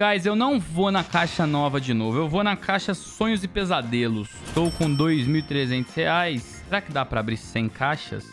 Guys, eu não vou na caixa nova de novo. Eu vou na caixa Sonhos e Pesadelos. Estou com R$2.300. Será que dá pra abrir 100 caixas?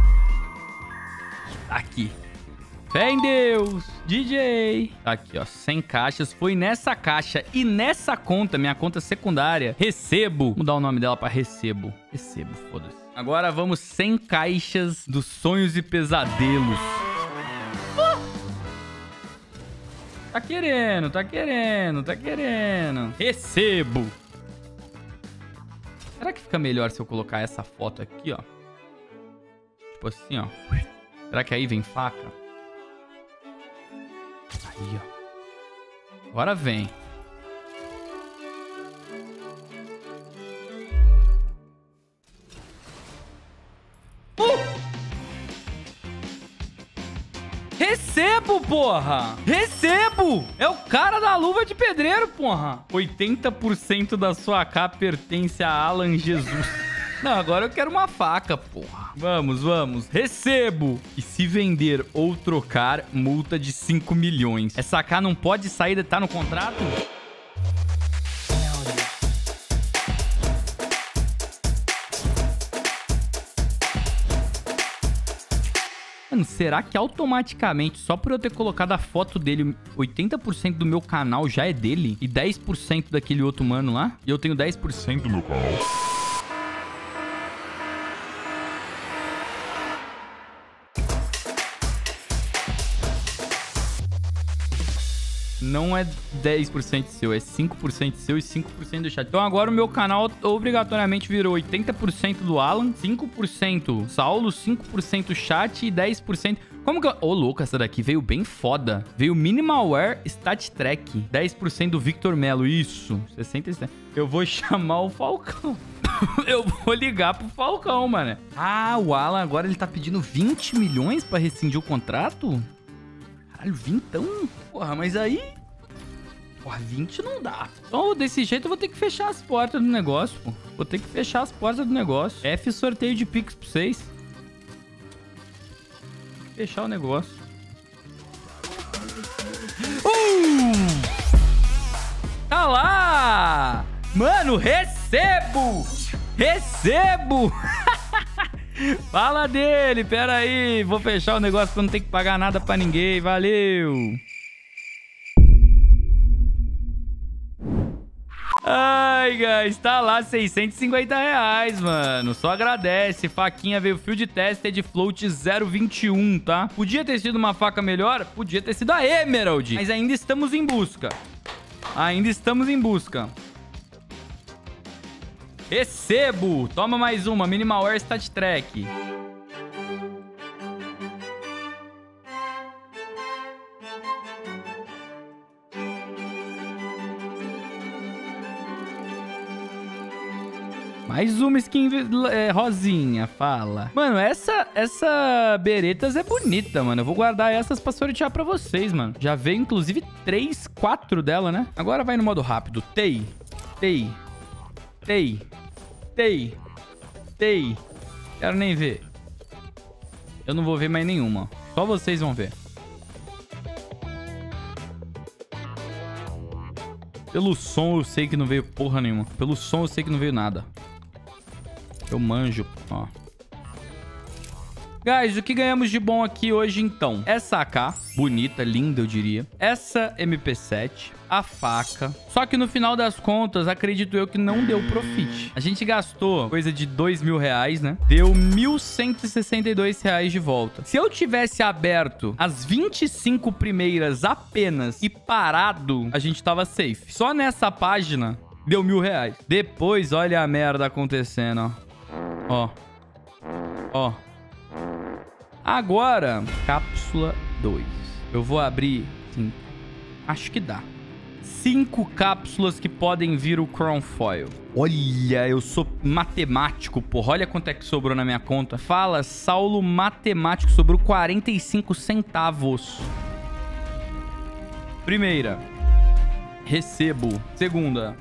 Aqui. Fé em Deus. DJ. Tá aqui, ó. 100 caixas. Foi nessa caixa e nessa conta, minha conta secundária, Recebo. Vou mudar o nome dela pra Recebo. Recebo, foda-se. Agora vamos 100 caixas dos Sonhos e Pesadelos. Tá querendo, tá querendo, tá querendo. Recebo. Será que fica melhor se eu colocar essa foto aqui, ó? Tipo assim, ó. Será que aí vem faca? Aí, ó. Agora vem. Recebo, porra! Recebo! É o cara da luva de pedreiro, porra! 80% da sua AK pertence a Alan Jesus. Não, agora eu quero uma faca, porra. Vamos, vamos. Recebo! E se vender ou trocar, multa de 5 milhões. Essa AK não pode sair, tá no contrato? Mano, será que automaticamente, só por eu ter colocado a foto dele, 80% do meu canal já é dele? E 10% daquele outro mano lá? E eu tenho 10% do meu canal. Não é 10% seu, é 5% seu e 5% do chat. Então agora o meu canal obrigatoriamente virou 80% do Alan, 5% Saulo, 5% chat e 10%... Como que eu... Ô, louco, essa daqui veio bem foda. Veio Minimalware Stat Track. 10% do Victor Melo. Isso. 67%. Eu vou chamar o Falcão. Eu vou ligar pro Falcão, mano. Ah, o Alan agora ele tá pedindo 20 milhões pra rescindir o contrato? Caralho, 20? Porra, mas aí... Porra, 20 não dá. Então, desse jeito, eu vou ter que fechar as portas do negócio, pô. Vou ter que fechar as portas do negócio. F sorteio de Pix pra vocês. Fechar o negócio. Tá lá! Mano, recebo! Recebo! Fala dele, pera aí. Vou fechar o negócio pra não ter que pagar nada pra ninguém. Valeu! Ai, guys, tá lá 650 reais, mano. Só agradece. Faquinha veio Field Tested Float 0,21, tá? Podia ter sido uma faca melhor? Podia ter sido a Emerald. Mas ainda estamos em busca. Ainda estamos em busca. Recebo. Toma mais uma. Minimalware Stat Track. Mais uma skin rosinha, fala. Mano, essa Beretas é bonita, mano. Eu vou guardar essas pra sortear pra vocês, mano. Já veio, inclusive, 3, 4 dela, né? Agora vai no modo rápido. Tei. Quero nem ver. Eu não vou ver mais nenhuma. Só vocês vão ver. Pelo som eu sei que não veio porra nenhuma. Pelo som eu sei que não veio nada. Eu manjo, ó. Guys, o que ganhamos de bom aqui hoje, então? Essa AK, bonita, linda, eu diria. Essa MP7, a faca. Só que no final das contas, acredito eu que não deu profit. A gente gastou coisa de 2 mil reais, né? Deu 1.162 reais de volta. Se eu tivesse aberto as 25 primeiras apenas e parado, a gente tava safe. Só nessa página, deu 1.000 reais. Depois, olha a merda acontecendo, ó. Ó. Agora, cápsula 2. Eu vou abrir 5. Acho que dá. 5 cápsulas que podem vir o Crown Foil. Olha, eu sou matemático, porra. Olha quanto é que sobrou na minha conta. Fala, Saulo matemático. Sobrou 45 centavos. Primeira. Recebo. Segunda.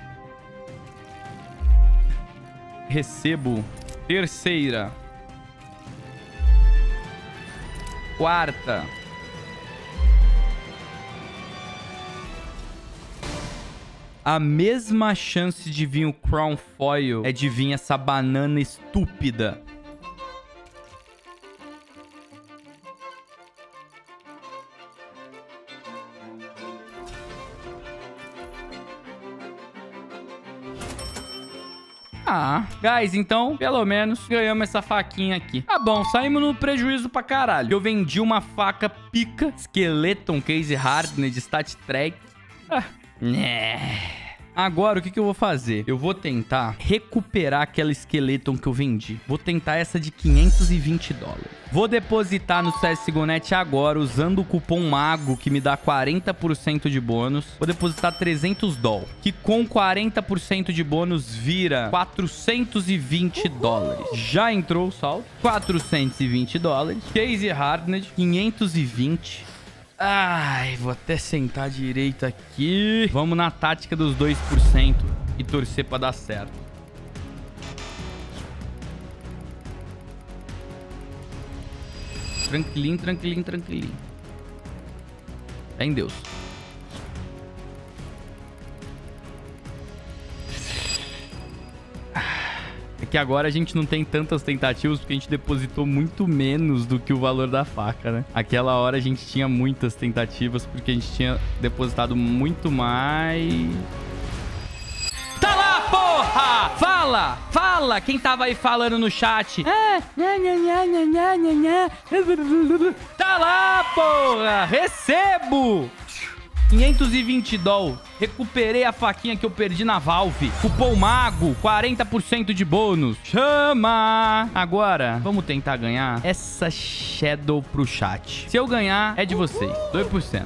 Recebo. Terceira. Quarta. A mesma chance de vir o Crown Foil é de vir essa banana estúpida. Ah, guys, então, pelo menos, ganhamos essa faquinha aqui. Tá bom, saímos no prejuízo pra caralho. Eu vendi uma faca pica, Skeleton Case Hardened Stat Track. Agora, o que eu vou fazer? Eu vou tentar recuperar aquela Skeleton que eu vendi. Vou tentar essa de $520. Vou depositar no CSGO.net agora, usando o cupom MAGO, que me dá 40% de bônus. Vou depositar $300, que com 40% de bônus vira $420. Já entrou o saldo. $420. Case Hardened, 520. Ai, vou até sentar direito aqui. Vamos na tática dos 2% e torcer pra dar certo. Tranquilinho, tranquilinho, tranquilinho. Fé em Deus. É que agora a gente não tem tantas tentativas porque a gente depositou muito menos do que o valor da faca, né? Aquela hora a gente tinha muitas tentativas porque a gente tinha depositado muito mais. Tá lá, porra! Fala! Fala! Quem tava aí falando no chat? Tá lá, porra! Recebo! $520. Recuperei a faquinha que eu perdi na Valve. Cupom MAGO, 40% de bônus. Chama! Agora, vamos tentar ganhar essa Shadow pro chat. Se eu ganhar, é de vocês. 2%.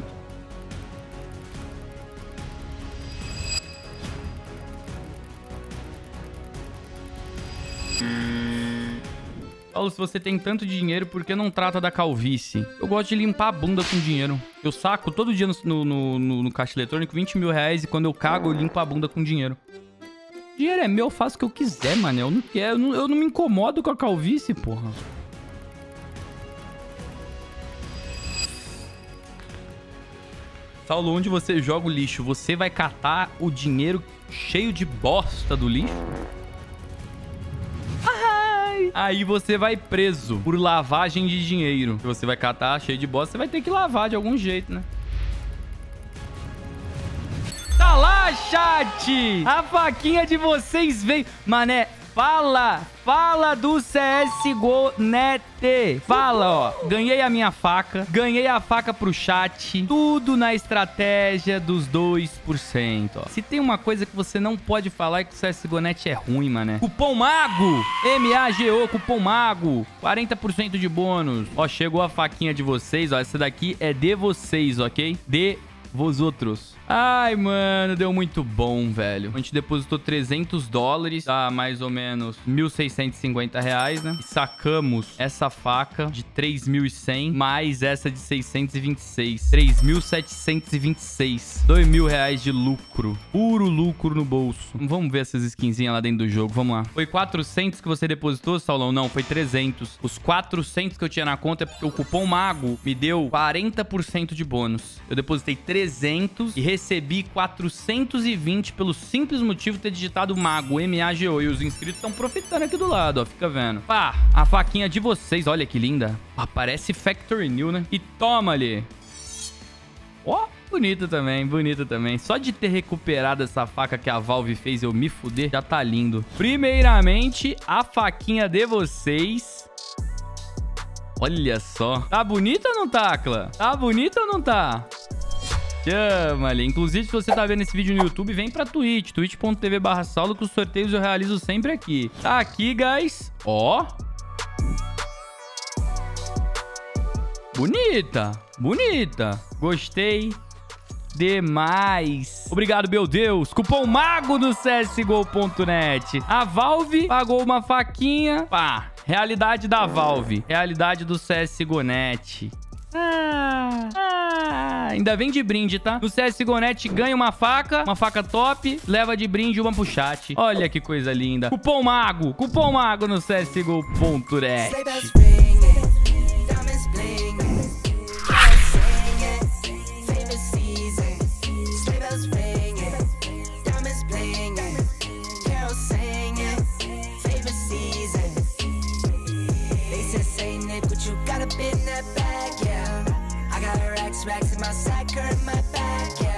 Paulo, se você tem tanto dinheiro, por que não trata da calvície? Eu gosto de limpar a bunda com dinheiro. Eu saco todo dia no caixa eletrônico R$20 mil e quando eu cago, eu limpo a bunda com dinheiro. Dinheiro é meu, eu faço o que eu quiser, mano. Eu não quero, eu não me incomodo com a calvície, porra. Saulo, onde você joga o lixo, você vai catar o dinheiro cheio de bosta do lixo? Aí você vai preso por lavagem de dinheiro. Se você vai catar cheio de bosta, você vai ter que lavar de algum jeito, né? Tá lá, chat! A faquinha de vocês veio. Mané, fala do CSGO.net. Fala, ó. Ganhei a minha faca. Ganhei a faca pro chat. Tudo na estratégia dos 2%, ó. Se tem uma coisa que você não pode falar é que o CSGO.net é ruim, mané. Cupom MAGO. MAGO, cupom MAGO. 40% de bônus. Ó, chegou a faquinha de vocês, ó. Essa daqui é de vocês, ok? De vosotros. Ai, mano, deu muito bom, velho. A gente depositou $300, dá mais ou menos R$1.650, né? E sacamos essa faca de 3.100, mais essa de 626. 3.726. R$2.000 de lucro. Puro lucro no bolso. Vamos ver essas skinzinhas lá dentro do jogo. Vamos lá. Foi 400 que você depositou, Saulão? Não, foi 300. Os 400 que eu tinha na conta é porque o cupom MAGO me deu 40% de bônus. Eu depositei 300 e recebi 420 pelo simples motivo de ter digitado MAGO, MAGO. E os inscritos estão profitando aqui do lado, ó. Fica vendo. Pá, a faquinha de vocês. Olha que linda. Pá, parece Factory New, né? E toma ali. Ó, bonita também, bonita também. Só de ter recuperado essa faca que a Valve fez eu me fuder, já tá lindo. Primeiramente, a faquinha de vocês. Olha só. Tá bonita ou não tá, Clã? Tá bonita ou não tá? Chama ali. Inclusive, se você tá vendo esse vídeo no YouTube, vem pra Twitch. twitch.tv/saulo, que os sorteios eu realizo sempre aqui. Tá aqui, guys. Ó. Bonita. Bonita. Gostei demais. Obrigado, meu Deus. Cupom MAGO no CSGO.net. A Valve pagou uma faquinha. Pá. Realidade da Valve. Realidade do CSGO.net. Ainda vem de brinde, tá? No CSGO.net ganha uma faca top, leva de brinde uma pro chat. Olha que coisa linda. Cupom MAGO no CSGO.net. Racks in my sack, hurt my back, yeah.